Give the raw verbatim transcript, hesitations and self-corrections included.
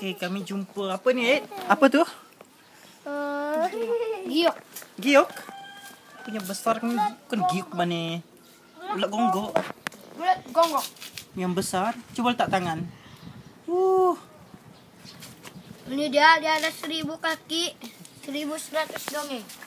Okey, kami jumpa apa ni, Ed? Apa tu? Uh, giok. Giok? Punya besar kan, bukan giok mana? Ulat gonggok. Ulat gonggok. Yang besar. Cuba letak tangan. Uh. Ini dia, dia ada seribu kaki, seribu seratus dongeng.